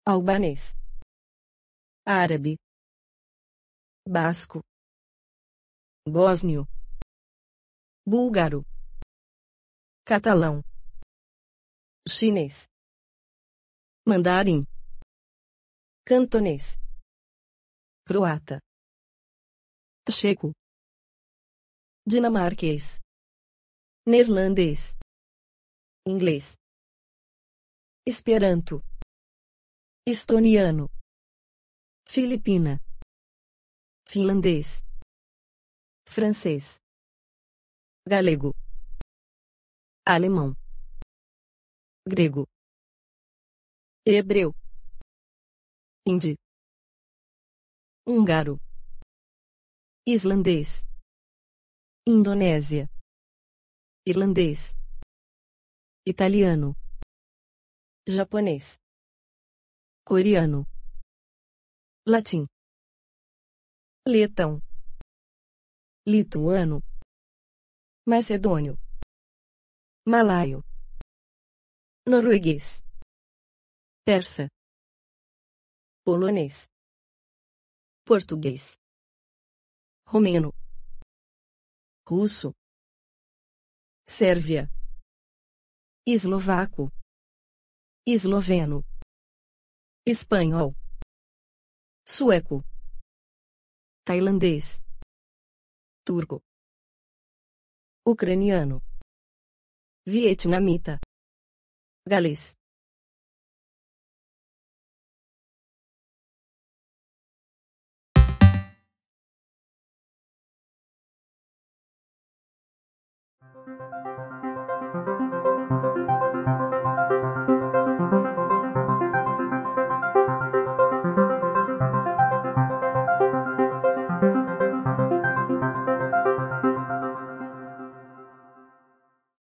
albanês, árabe, basco, bósnio, búlgaro, catalão, chinês, mandarim, cantonês, croata, checo, dinamarquês, neerlandês, inglês, esperanto, estoniano, filipina, finlandês, francês, galego, alemão, grego, hebreu, hindi, húngaro, islandês, Indonésia, irlandês, italiano, japonês, coreano, latim, letão, lituano, macedônio, malaio, norueguês, persa, polonês, português, romeno, russo, sérvia, eslovaco, esloveno, espanhol, sueco, tailandês, turco, ucraniano, vietnamita, galês,